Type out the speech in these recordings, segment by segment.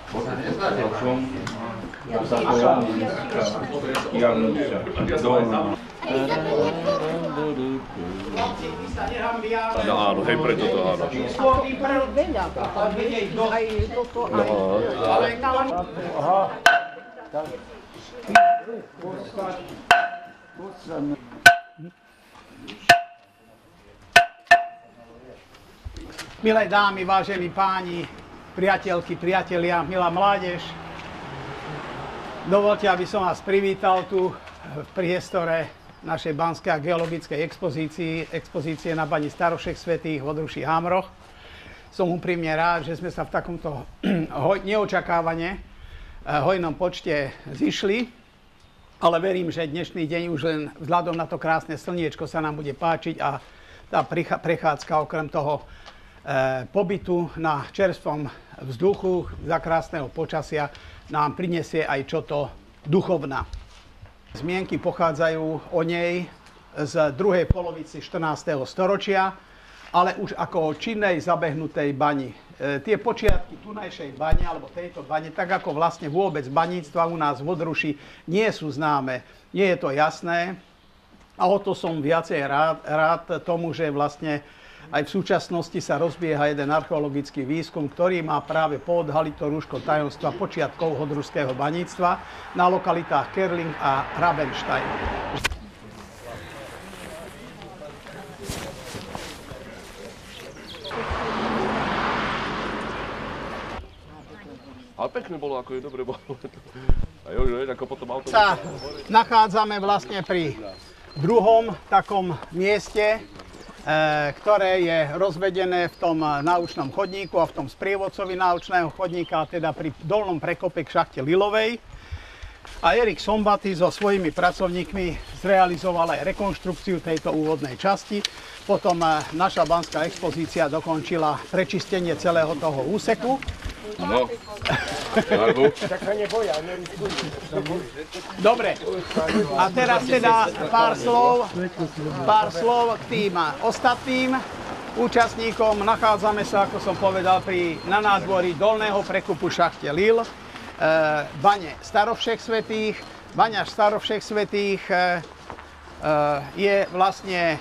Áno, hej, preto to áno. Veľa, aj toto, aj... Aha. Milé dámy, vážení páni, priateľky, priatelia, milá mládež, dovolte, aby som vás privítal tu v priestore našej banskej a geologickej expozície na bani Starovšek svätých v Odruši Hámroch. Som úprimne rád, že sme sa v takomto neočakávane hojnom počte zišli, ale verím, že dnešný deň už len vzhľadom na to krásne slniečko sa nám bude páčiť a tá prechádzka okrem toho pobytu na čerstvom vzduchu za krásneho počasia nám prinesie aj čoto duchovná. Zmienky pochádzajú o nej z druhej polovici 14. storočia, ale už ako o činnej zabehnutej bani. Tie počiatky tunajšej bane, alebo tejto bane, tak ako vlastne vôbec baníctva u nás v Odruši, nie sú známe. Nie je to jasné a o to som viacej rád tomu, že vlastne aj v súčasnosti sa rozbieha jeden archeologický výskum, ktorý má práve poodhaliť to rúško tajomstva počiatkov hodrušského baníctva na lokalitách Kerling a Rabenstein. Ale pekné bolo, ako je dobre bolo. A jo, ako potom auto... Sa nachádzame vlastne pri druhom takom mieste, ktoré je rozvedené v tom náučnom chodníku a v tom sprievodcovi náučného chodníka, teda pri dolnom prekope k šachte Lilovej. A Erik Sombaty so svojimi pracovníkmi zrealizoval aj rekonštrukciu tejto úvodnej časti. Potom naša banská expozícia dokončila prečistenie celého toho úseku. No, dobre, a teraz teda pár slov k tým ostatným účastníkom. Nachádzame sa, ako som povedal, na nádvorí dolného prekupu šachte Lil, bane Starovšek svätých. Baňa Starovšek svätých je vlastne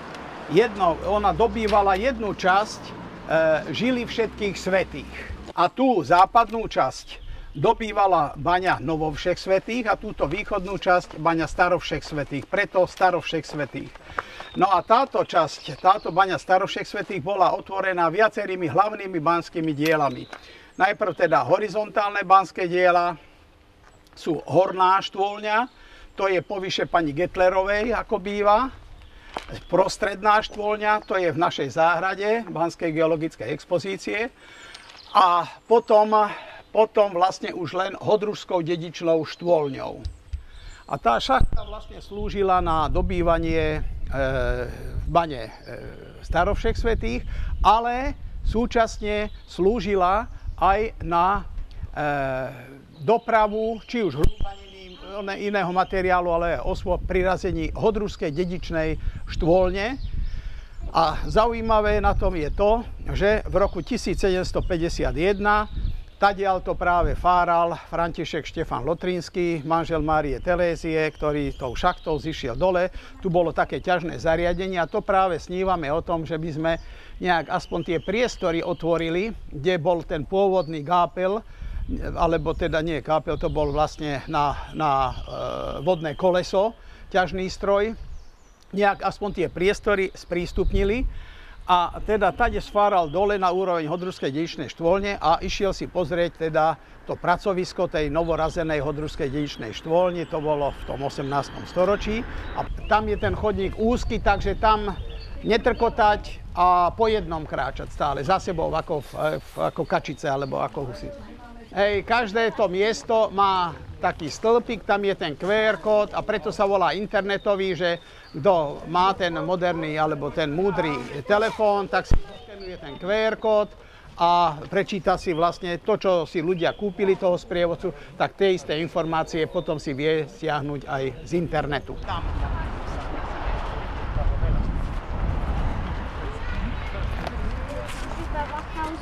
ona dobývala jednu časť žily všetkých svätých. A tú západnú časť dobývala baňa Novovšek svätých a túto východnú časť baňa Starovšek svätých, preto Starovšek svätých. No a táto baňa Starovšek svätých bola otvorená viacerými hlavnými banskými dielami. Najprv teda horizontálne banské diela sú horná štôlňa, to je povyše pani Getlerovej, ako býva. Prostredná štôlňa, to je v našej záhrade Banskej geologickej expozície. A potom vlastne už len hodrušskou dedičnou štôlňou. A tá šachta vlastne slúžila na dobývanie v bane Starovšek svätých, ale súčasne slúžila aj na dopravu, či už hrúbaniny, iného materiálu, ale osôb pri razení hodrušskej dedičnej štôlne. A zaujímavé na tom je to, že v roku 1751 tadiaľto práve fáral František Štefan Lotrinský, manžel Márie Terézie, ktorý tou šachtou zišiel dole. Tu bolo také ťažné zariadenie a to práve snívame o tom, že by sme nejak aspoň tie priestory otvorili, kde bol ten pôvodný gápel, alebo teda nie gápel, to bol vlastne na vodné koleso, ťažný stroj. Nejak aspoň tie priestory sprístupnili a teda tade sfáral dole na úroveň hodrušskej dedičnej štôlne a išiel si pozrieť teda to pracovisko tej novorazenej hodrušskej dedičnej štôlne, to bolo v tom 18. storočí a tam je ten chodník úzky, takže tam netrkotať a po jednom kráčať stále za sebou ako kačice alebo ako husy. Hej, každé to miesto má taký stĺpik, tam je ten QR kód a preto sa volá internetový, že kto má ten moderný alebo ten múdry telefón, tak si skenuje ten QR kód a prečíta si vlastne to, čo si ľudia kúpili toho sprievodcu, tak tie isté informácie potom si vie stiahnuť aj z internetu.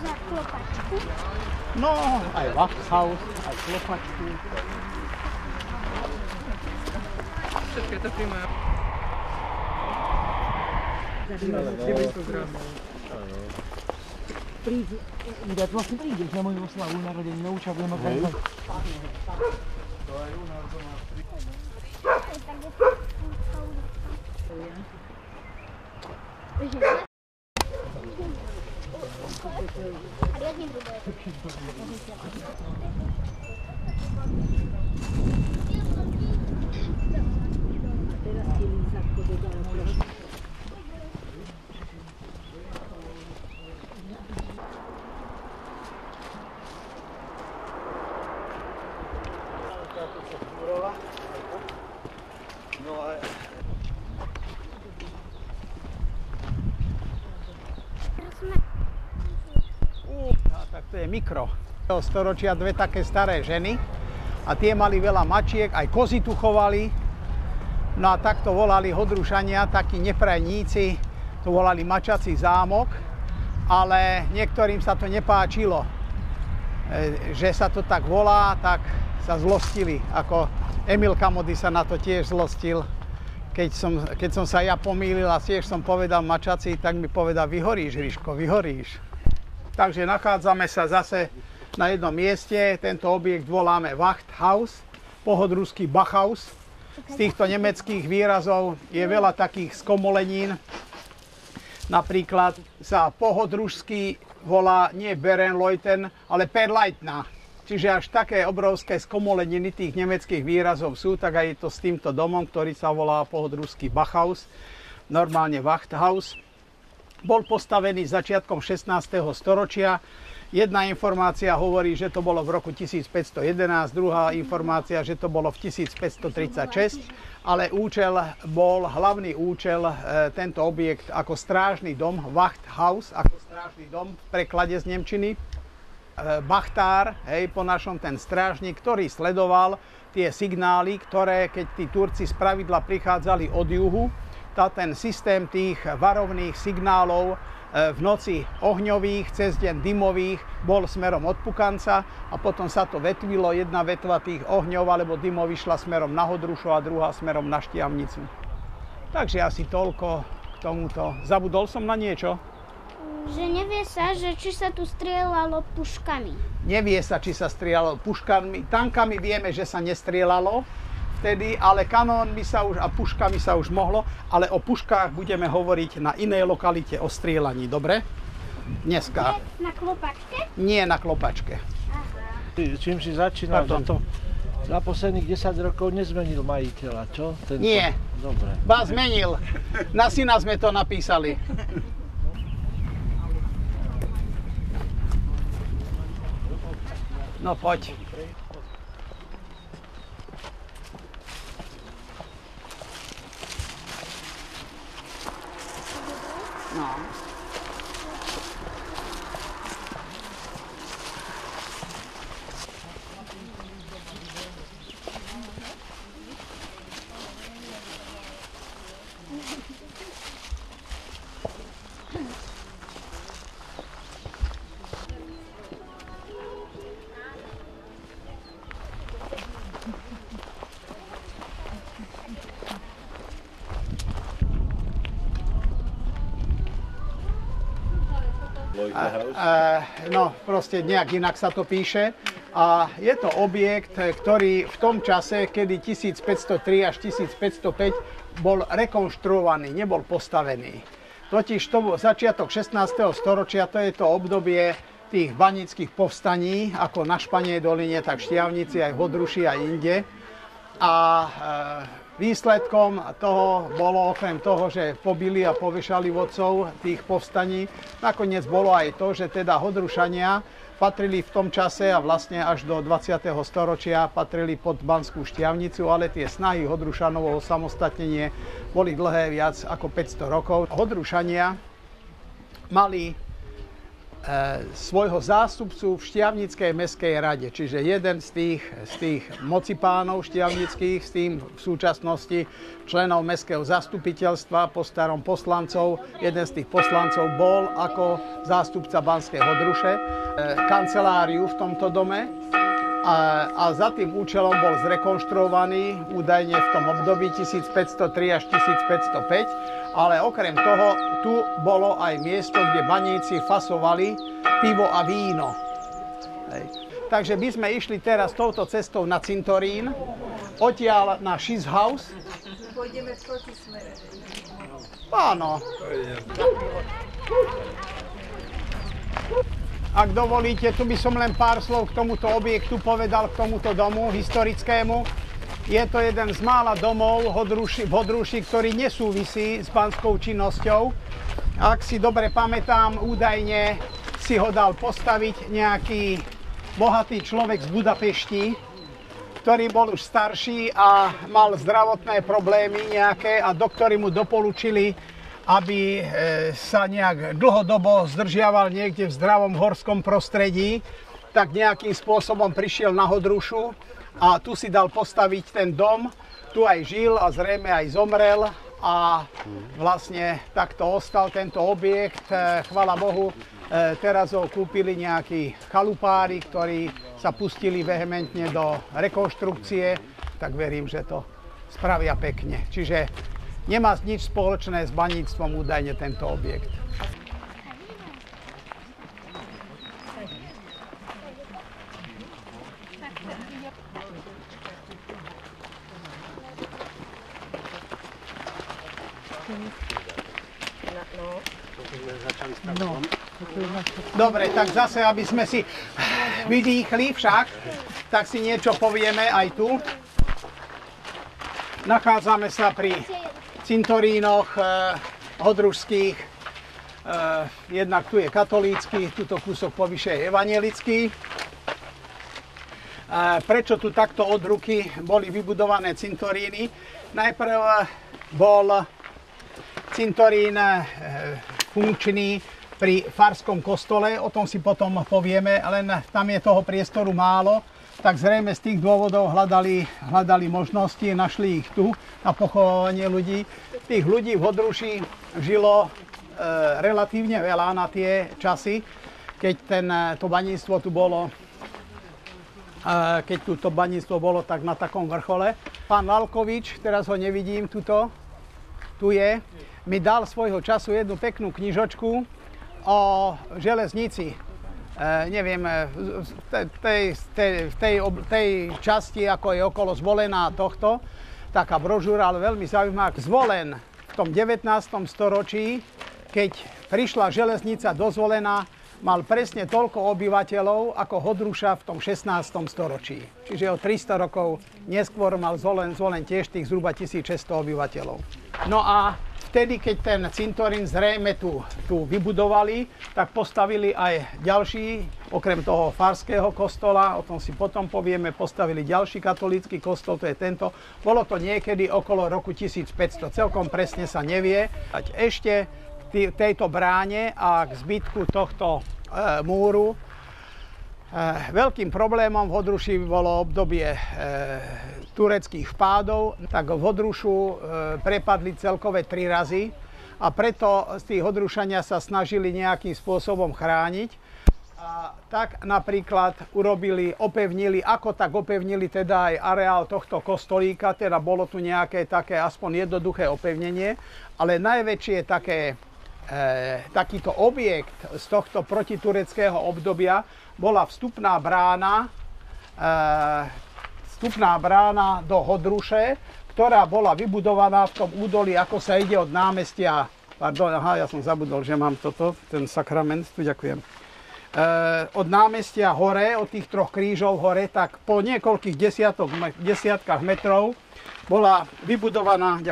Za klopačku. No, aj Wachthaus, aj klopačku. Všetko to príjmajú. 900 gramov. Kde vlastne prídeš na moju oslavu narodeninu, čo budeme kázať? Tak to je mikro. Storočia dve také staré ženy a tie mali veľa mačiek, aj kozy tu chovali. No a takto volali Hodrušania, takí neprajníci, to volali Mačací zámok, ale niektorým sa to nepáčilo, že sa to tak volá, tak sa zlostili, ako Emil Kamody sa na to tiež zlostil. Keď som sa ja pomýlil a tiež som povedal Mačací, tak mi povedal, vyhoríš, Ríško, vyhoríš. Takže nachádzame sa zase na jednom mieste. Tento objekt voláme Wachthaus, pohodruský Bachhaus. Z týchto nemeckých výrazov je veľa takých skomolenín. Napríklad sa pohodružský volá nie Berenleuten, ale Perleitner. Čiže až také obrovské skomoleniny tých nemeckých výrazov sú, tak aj je to s týmto domom, ktorý sa volá pohodružský Bachhaus, normálne Wachthaus. Bol postavený začiatkom 16. storočia. Jedna informácia hovorí, že to bolo v roku 1511, druhá informácia, že to bolo v 1536, ale hlavný účel tento objekt ako strážny dom, Wachthaus, ako strážny dom v preklade z nemčiny. Bachtár, po našom ten strážnik, ktorý sledoval tie signály, ktoré keď tí Turci spravidla prichádzali od juhu, ten systém tých varovných signálov v noci ohňových, cez deň dymových bol smerom od Pukanca a potom sa to vetvilo, jedna vetva tých ohňov alebo dymov išla smerom na Hodrušu a druhá smerom na Štiavnicu. Takže asi toľko k tomuto. Zabudol som na niečo? Že nevie sa, že či sa tu strieľalo puškami. Nevie sa, či sa strieľalo puškami. Tankami vieme, že sa nestrieľalo vtedy, ale kanónmi sa už a puškami sa už mohlo, ale o puškách budeme hovoriť na inej lokalite o strieľaní, dobre? Dneska. Na klopačke? Nie na klopačke. Čím si začínal? Za posledných 10 rokov nezmenil majiteľa, čo? Nie. Dobre. Ba zmenil. Na syna sme to napísali. No poď. No. No, proste nejak inak sa to píše. A je to objekt, ktorý v tom čase, kedy 1503 až 1505 bol rekonštruovaný, nebol postavený. Totiž to bol začiatok 16. storočia, to je to obdobie tých baníckych povstaní, ako na Španej doline, tak v Štiavnici, aj v Hodruši a inde. A výsledkom toho bolo okrem toho, že pobili a povešali vodcov tých povstaní, nakoniec bolo aj to, že teda Hodrušania patrili v tom čase a vlastne až do 20. storočia patrili pod Banskú Štiavnicu, ale tie snahy Hodrušanov o samostatnenie boli dlhé viac ako 500 rokov. Hodrušania mali svojho zástupcu v Štiavnickej mestskej rade. Čiže jeden z tých mocipánov štiavnických, s tým v súčasnosti členov mestského zastupiteľstva, po starom poslancov, jeden z tých poslancov bol ako zástupca Banskej Hodruše, kanceláriu v tomto dome a za tým účelom bol zrekonštruovaný údajne v tom období 1503 až 1505, ale okrem toho tu bolo aj miesto, kde baníci fasovali pivo a víno. Hej. Takže my sme išli teraz touto cestou na cintorín, odtiaľ na Schisshaus. Pôjdeme v protismere. Áno. Ak dovolíte, tu by som len pár slov k tomuto objektu povedal, k tomuto domu historickému. Je to jeden z mála domov v Hodruši, ktorý nesúvisí s banskou činnosťou. Ak si dobre pamätám, údajne si ho dal postaviť nejaký bohatý človek z Budapešti, ktorý bol už starší a mal zdravotné problémy nejaké a doktori mu doporučili, aby sa nejak dlhodobo zdržiaval niekde v zdravom horskom prostredí, tak nejakým spôsobom prišiel na Hodrušu a tu si dal postaviť ten dom, tu aj žil a zrejme aj zomrel a vlastne takto ostal tento objekt. Chvala Bohu, teraz ho kúpili nejakí chalupári, ktorí sa pustili vehementne do rekonštrukcie, tak verím, že to spravia pekne. Čiže nemá nič spoločné s baníctvom údajne tento objekt. Dobre, tak zase, aby sme si vydýchli však, tak si niečo povieme aj tu. Nachádzame sa pri cintorínoch hodrušských. Jednak tu je katolícky, tuto kúsok povyše je evanjelický. Prečo tu takto od ruky boli vybudované cintoríny? Najprv bol cintorín funkčný pri farskom kostole, o tom si potom povieme, len tam je toho priestoru málo, tak zrejme z tých dôvodov hľadali možnosti, našli ich tu na pochovanie ľudí. Tých ľudí v Hodruši žilo relatívne veľa na tie časy, keď to baníctvo tu bolo, keď to baníctvo bolo tak na takom vrchole. Pán Lalkovič, teraz ho nevidím, tu je, mi dal svojho času jednu peknú knižočku o železnici. Neviem, v tej časti, ako je okolo Zvolena tohto, taká brožúra, ale veľmi zaujímavá. Zvolen v tom 19. storočí, keď prišla železnica do Zvolena, mal presne toľko obyvateľov ako Hodruša v tom 16. storočí. Čiže o 300 rokov neskôr mal Zvolen tiež tých zhruba 1600 obyvateľov. No a vtedy, keď ten cintorín zrejme tu vybudovali, tak postavili aj ďalší, okrem toho farského kostola, o tom si potom povieme, postavili ďalší katolícky kostol, to je tento. Bolo to niekedy okolo roku 1500, celkom presne sa nevie. Ešte k tejto bráne a k zbytku tohto múru. Veľkým problémom v Hodruši bolo obdobie tureckých vpádov, tak v Hodrušu prepadli celkové 3 razy a preto tí Hodrušania sa snažili nejakým spôsobom chrániť. A tak napríklad opevnili teda aj areál tohto kostolíka, teda bolo tu nejaké také aspoň jednoduché opevnenie, ale najväčšie takýto objekt z tohto protitureckého obdobia bola vstupná brána do Hodruše, ktorá bola vybudovaná v tom údolí, ako sa ide od námestia, ja som zabudol, že mám ten sakrament, tu ďakujem. Od námestia hore, od tých 3 krížov hore, tak po niekoľkých desiatkách metrov bola vybudovaná,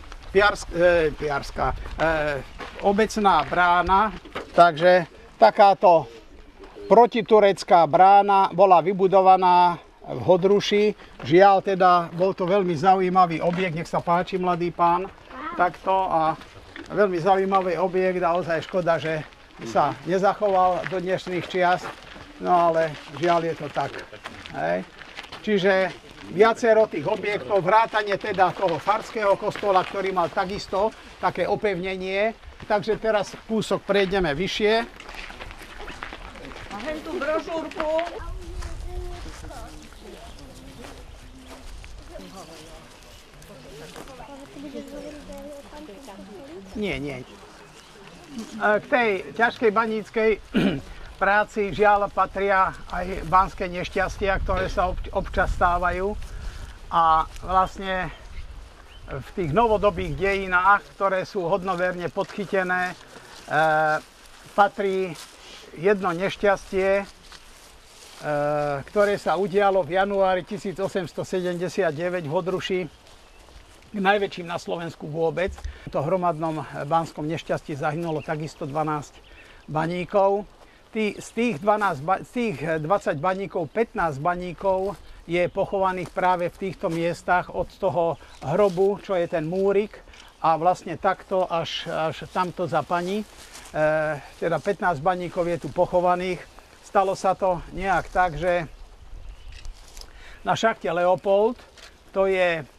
obecná brána, takže takáto protiturecká brána bola vybudovaná v Hodruši. Žiaľ teda, bol to veľmi zaujímavý objekt, nech sa páči, mladý pán, takto a veľmi zaujímavý objekt a ozaj škoda, že sa nezachoval do dnešných čias, no ale žiaľ je to tak. Hej. Čiže viacero tých objektov, vrátane teda toho farského kostola, ktorý mal takisto také opevnenie. Takže teraz kúsok prejdeme vyššie. A hen tú brožúrku. Nie. K tej ťažkej baníckej práci žiaľ patria aj banské nešťastia, ktoré sa občas stávajú. A vlastne v tých novodobých dejinách, ktoré sú hodnoverne podchytené, patrí jedno nešťastie, ktoré sa udialo v januári 1879 v Hodruši, k najväčším na Slovensku vôbec. V tom hromadnom banskom nešťastí zahynulo takisto 12 baníkov. Z tých 20 baníkov, 15 baníkov je pochovaných práve v týchto miestach od toho hrobu, čo je ten múrik, a vlastne takto až tamto za pani. Teda 15 baníkov je tu pochovaných. Stalo sa to nejak tak, že na šachte Leopold, to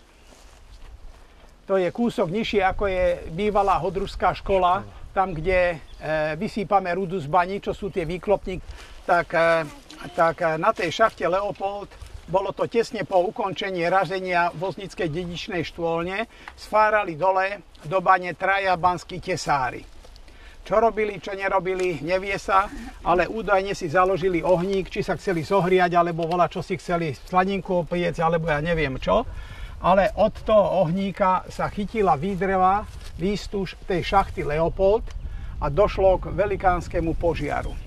je kúsok nižšie, ako je bývalá hodrušská škola, tam, kde vysýpame rudu z baní, čo sú tie výklopníky, tak na tej šachte Leopold, bolo to tesne po ukončení raženia voznickej dedičnej štôlne, sfárali dole do bane traja banskí tesári. Čo robili, čo nerobili, nevie sa, ale údajne si založili ohník, či sa chceli zohriať, alebo volá, čo si chceli slaninku opiec, alebo ja neviem čo. Ale od toho ohníka sa chytila výdreva, výstuž tej šachty Leopold a došlo k velikánskému požiaru.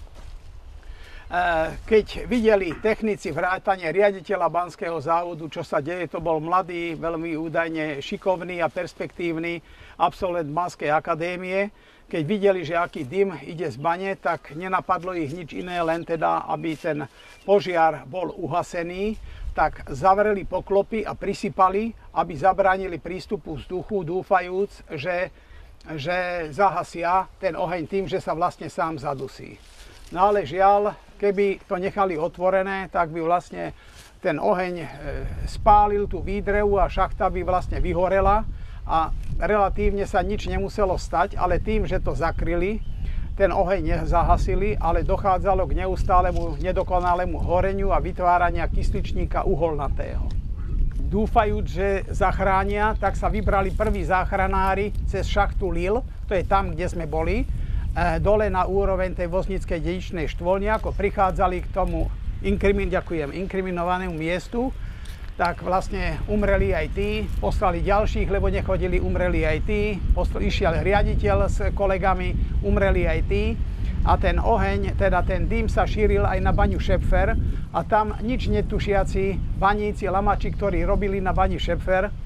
Keď videli technici vrátane riaditeľa banského závodu, čo sa deje, to bol mladý, veľmi údajne šikovný a perspektívny absolvent Banskej akadémie. Keď videli, že aký dym ide z bane, tak nenapadlo ich nič iné, len teda, aby ten požiar bol uhasený, tak zavreli poklopy a prisypali, aby zabránili prístupu vzduchu, dúfajúc, že zahasia ten oheň tým, že sa vlastne sám zadusí. No ale žiaľ, keby to nechali otvorené, tak by vlastne ten oheň spálil tú výdrevu a šachta by vlastne vyhorela a relatívne sa nič nemuselo stať, ale tým, že to zakryli, ten oheň nezahasili, ale dochádzalo k neustálemu nedokonalému horeniu a vytvárania kysličníka uholnatého. Dúfajúc, že zachránia, tak sa vybrali prví záchranári cez šachtu Lille, to je tam, kde sme boli, dole na úroveň tej voznickej dedičnej štôlne, ako prichádzali k tomu inkriminovanému miestu, tak vlastne umreli aj tí, poslali ďalších, lebo nechodili, umreli aj tí, išiel riaditeľ s kolegami, umreli aj tí a ten oheň, teda ten dym sa šíril aj na baňu Šepfer a tam nič netušiaci baníci, lamači, ktorí robili na bani Šepfer,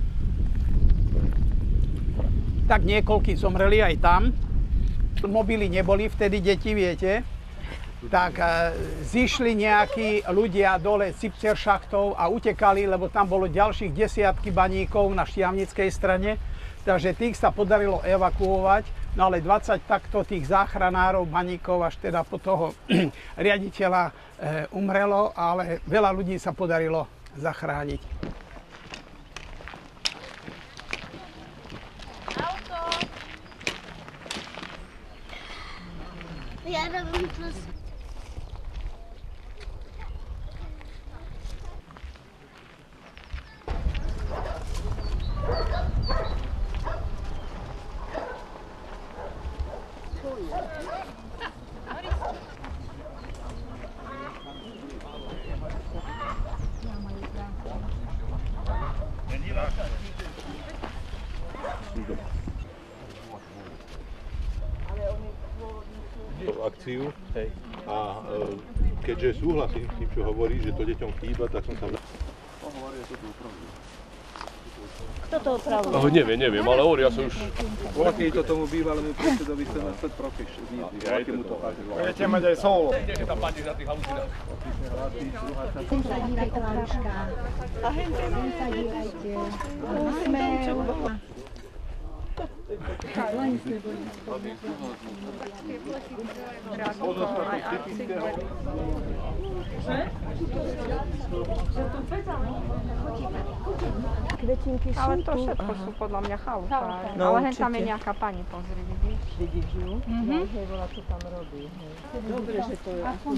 tak niekoľkí zomreli aj tam. Mobily neboli vtedy, deti, viete, tak zišli nejakí ľudia dole Cipcer šachtov a utekali, lebo tam bolo ďalších desiatky baníkov na Štiavnickej strane, takže tých sa podarilo evakuovať, no ale 20 takto tých záchranárov, baníkov až teda po toho riaditeľa umrelo, ale veľa ľudí sa podarilo zachrániť. Ja robím to. Akciu a keďže súhlasím s tým, čo hovorí, že to deťom chýba, tak som sa... Kto to opravuje? Neviem, ale hovorí, ja som už... Volaký to tomu bývalému predsedovi chceme stať profeš. Volaký mu to páči. Budete mať aj solo. Že tam padne na tých halucinách. Sem sa dívajte, Laruška. A hen Sem sa dívajte. Úsmev. Ale to všetko sú podľa mňa chalupa. Ale hen tam je nejaká pani, pozri, vidíš? Vidíš ju? Hej, volá, čo tam robí. Dobre, že to je.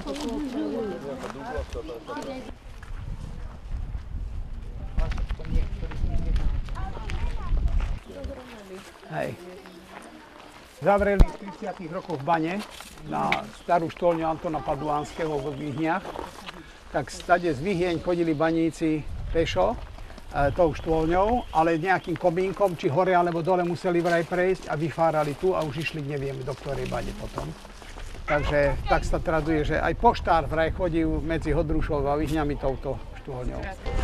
Hej. Zavreli v 30. rokoch bane na starú štvoľňu Antona Paduánskeho vo Zvihniach. Tak stade z Vihieň chodili baníci pešo tou štvoľňou, ale nejakým komínkom, či hore alebo dole museli vraj prejsť a vyfárali tu a už išli neviem do ktorej bane potom. Takže tak sa traduje, že aj poštár vraj chodil medzi Hodrušou a Vihňami touto štvoľňou.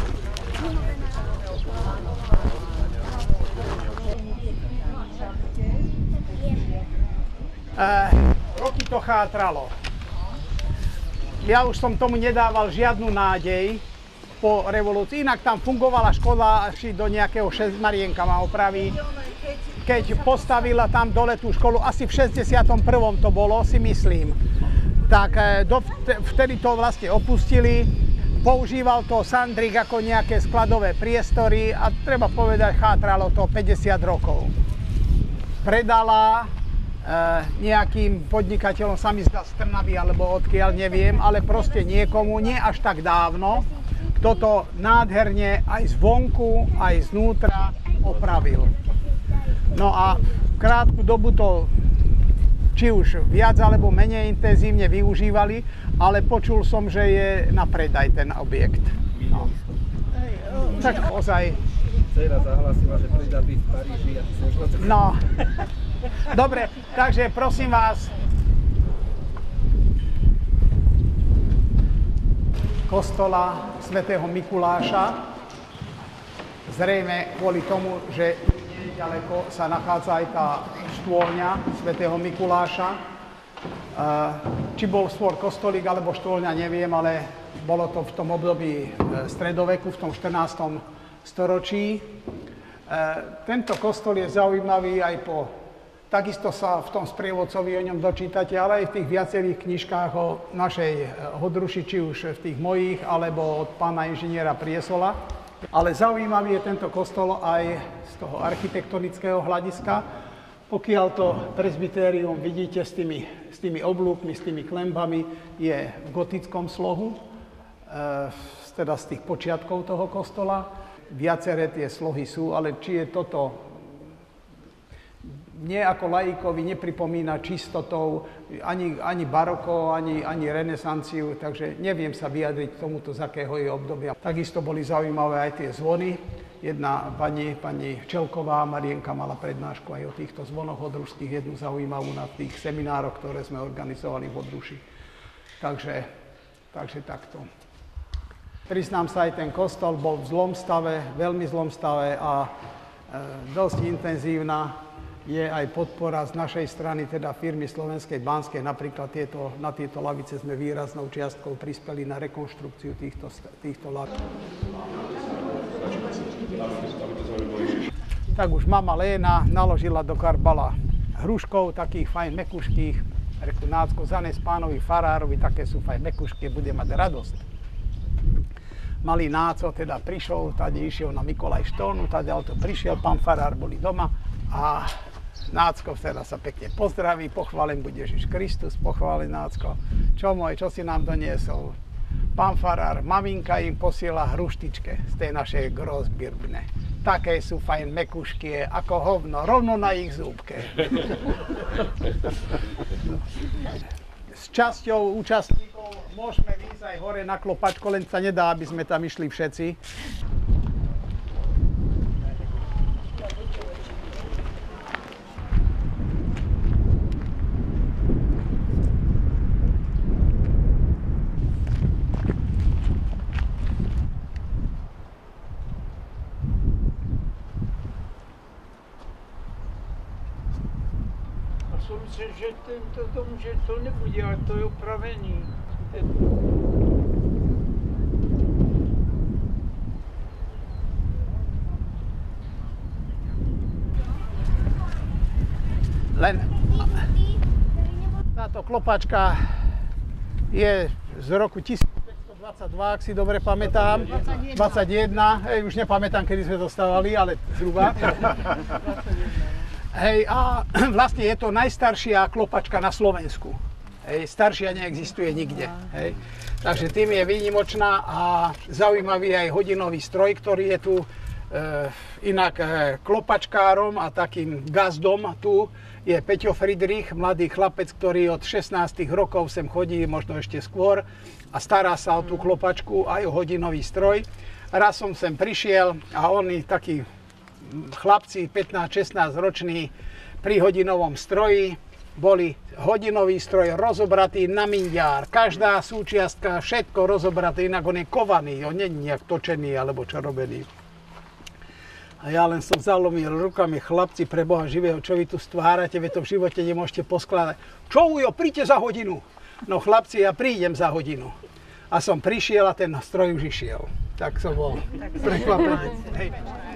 Roky to chátralo. Ja už som tomu nedával žiadnu nádej po revolúcii. Inak tam fungovala škola až do nejakého Marienka ma opraví. Keď postavila tam dole tú školu, asi v 61. to bolo, si myslím. Tak vtedy to vlastne opustili. Používal to Sandrik ako nejaké skladové priestory a treba povedať, chátralo to 50 rokov. Predala nejakým podnikateľom, sa mi zdá z Trnavy alebo odkiaľ, neviem, ale proste niekomu, nie až tak dávno, kto to nádherne aj zvonku, aj znútra opravil. No a krátku dobu to či už viac alebo menej intenzívne využívali, ale počul som, že je na predaj ten objekt. No. Tak ozaj. Dcera zahlasila, že prída byť v Paríži a No. Dobre, takže prosím vás, kostola svätého Mikuláša, zrejme kvôli tomu, že nedaleko sa nachádza aj tá štôlňa svätého Mikuláša. Či bol skôr kostolík alebo štôlňa, neviem, ale bolo to v tom období stredoveku, v tom 14. storočí. Tento kostol je zaujímavý aj takisto sa v tom sprievodcovi o ňom dočítate, ale aj v tých viacerých knižkách o našej Hodruši, či už v tých mojich, alebo od pána inžiniera Priesola. Ale zaujímavý je tento kostol aj z toho architektonického hľadiska. Pokiaľ to presbytérium vidíte s tými oblúkmi, s tými klembami, je v gotickom slohu, teda z tých počiatkov toho kostola. Viaceré tie slohy sú, ale či je toto mne ako laikovi nepripomína čistotou ani baroko, ani renesanciu, takže neviem sa vyjadriť k tomuto, z akého je obdobia. Takisto boli zaujímavé aj tie zvony. Jedna pani Čelková, Marienka, mala prednášku aj o týchto zvonoch hodrušských, jednu zaujímavú na tých seminároch, ktoré sme organizovali v Hodruši. Takže takto. Priznám sa, aj ten kostol bol v zlom stave, veľmi zlom stave a dosť intenzívna je aj podpora z našej strany, teda firmy Slovenskej Banskej. Napríklad na tieto lavice sme výraznou čiastkou prispeli na rekonštrukciu týchto lavic. Tak už mama Léna naložila do karbala hruškov, takých fajn mekuškých. Reku, Nácko, zanes pánovi farárovi, také sú fajn mekušky, bude mať radosť. Malý Náco teda prišiel, tady išiel na Mikolaj štolnu, tady to prišiel, pán farár boli doma a Nácko teda sa pekne pozdraví, pochválen bude Ježiš Kristus, pochválen Nácko. Čo si nám doniesol? Pán farár, maminka im posiela hruštičke z tej našej Grossbirbne. Také sú fajn mekušky, ako hovno, rovno na ich zúbke. S časťou účastníkov môžeme výjsť aj hore na klopačko, len sa nedá, aby sme tam išli všetci. Že tento dom, že to nebude, ale to je opravený. Táto klopačka je z roku 1522, ak si dobre pamätám. 21. Hej, už nepamätám, kedy sme dostávali, ale zhruba. Hej, a vlastne je to najstaršia klopačka na Slovensku. Hej, staršia neexistuje nikde. Hej. Takže tým je výnimočná a zaujímavý aj hodinový stroj, ktorý je tu inak klopačkárom a takým gazdom tu je Peťo Friedrich, mladý chlapec, ktorý od 16 rokov sem chodí, možno ešte skôr, a stará sa o tú klopačku aj o hodinový stroj. Raz som sem prišiel a oni takí chlapci 15-16 roční pri hodinovom stroji boli hodinový stroj rozobratý na mindiár. Každá súčiastka, všetko rozobraté, inak on je kovaný, on nie je nejak točený alebo čo robený. A ja len som zalomil rukami, chlapci, pre Boha živého, čo vy tu stvárate, vy to v živote nemôžete poskladať. Čo ujo, príďte za hodinu. No chlapci, ja prídem za hodinu. A som prišiel a ten stroj už išiel. Tak som bol prekvapený.